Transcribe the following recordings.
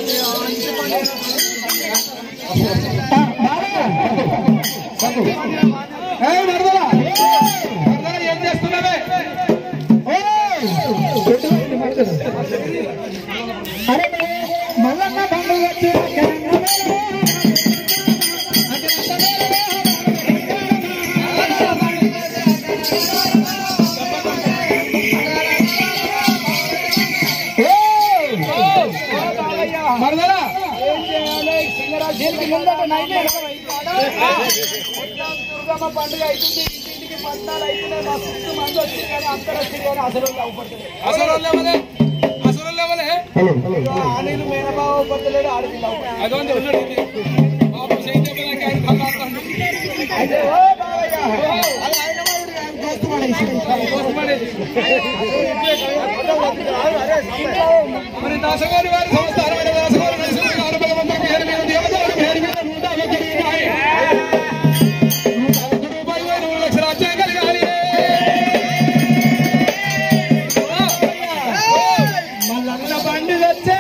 ఏం చేస్తున్నావే? అరే మల్లన్న పండుగ వచ్చి మరదలా ఏం చేయాలి? సింగరాజు ముందట నైతే దుర్గమ్మ పండుగ అవుతుంది. ఇంటింటికి పట్టాలు అవుతున్నాయి. మా చుట్టూ మంది వచ్చింది కానీ అందరూ వచ్చింది కానీ అసలు అవుపడుతుంది. ఆనీలు మేనబావ అవుపడతలేడు. ఆడపిల్ల అయితే ఓ బావయ్య అలా ఆయన మరి దాసగారి వారి సంస్థానమైన దాసగారు నరసింహ భగవంతుడికి పేరు మీద దేవతలకు పేరు మీద 150 రూపాయలు 1 లక్ష రాజ్యం కలిగాలి. మల్లన్న బండి వచ్చే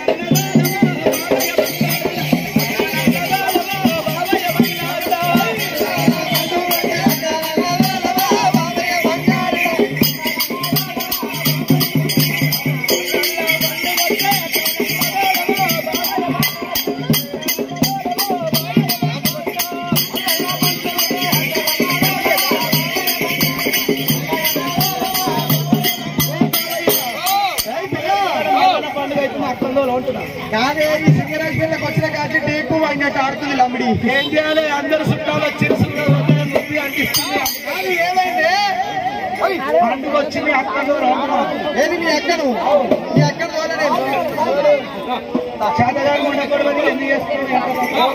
కాదే ఈ సింగరాజ్ పిల్లకి వచ్చిన కాచి టేకు అయినట్టు ఆడుతుంది లమ్మిడి. ఏం చేయాలి? అందరు చుట్టాలు వచ్చి నొప్పి అనిపిస్తుంది. కానీ ఏమైంది? పండుగ వచ్చింది. అక్కను ఏది మీ అక్కను? మీ అక్కను తోలలేదు చేతగా ఉండకూడదని ఎన్ని చేస్తున్నాడు?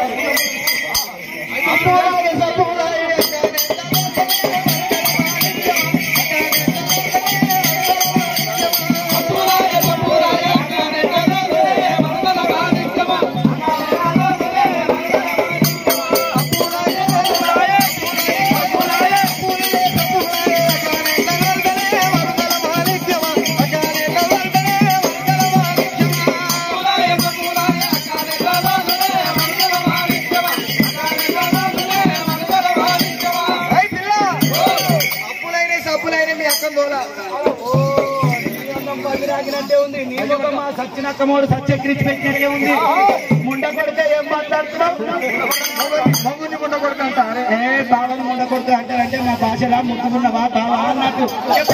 ఉంది. నీ ముఖం సచ్చినక్కమోడు సత్యక్రించి పెట్టినట్టే ఉంది. ముండ కొడితే ఏం మాట్లాడుతున్నావు? మగుని ముండ కొడుతా అంటారు. బావని ముండ కొడుతా అంటారంటే మా భాషలా ముక్కున్నవా బావా అన్నట్టు.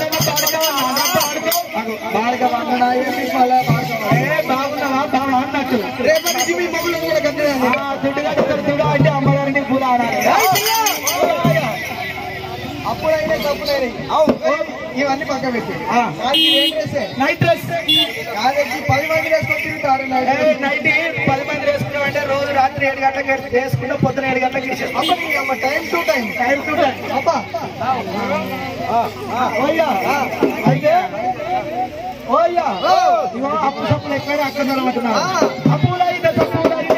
బాగున్నావా బావా అన్నట్టు. రేపటి మీ మగులు కూడా దుడ్డుగా అంటే అమ్మగారిని పూల ఆడాలి. అప్పుడైనా తప్పులైనాయి. ఇవన్నీ పక్క పెట్టి నైట్ డ్రెస్ కాలేజీ 10 మంది వేసుకొని తిరుగుతారు. నైట్ 10 మంది వేసుకున్నామంటే రోజు రాత్రి 7 గంటలకు వేసుకుంటే పొద్దున 7 గంటలకు వేసేస్తాం. టైం టు టైం అబ్బా. అయితే ఓయ్యా అప్పు సప్పులు ఎక్కడ అక్కడ నిలబడుతున్నారు. అప్పులు అయితే తప్పులు అయితే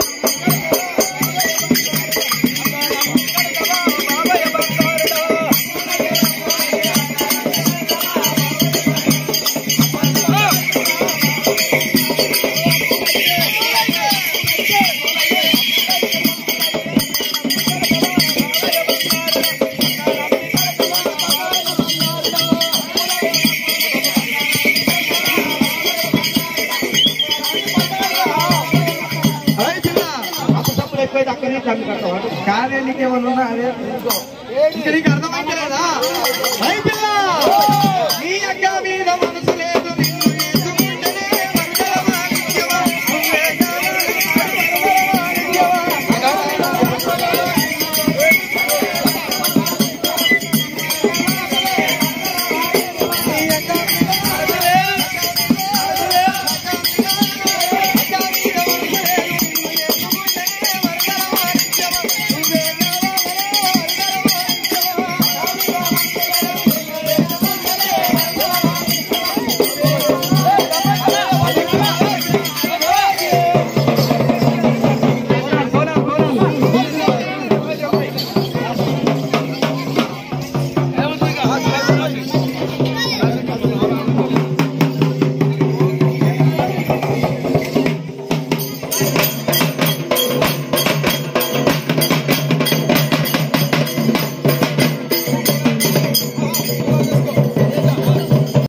కాదే నీకేమన్నా అదే నీకు అర్థమైతే లేదా? నీ అక్క మీద మనసు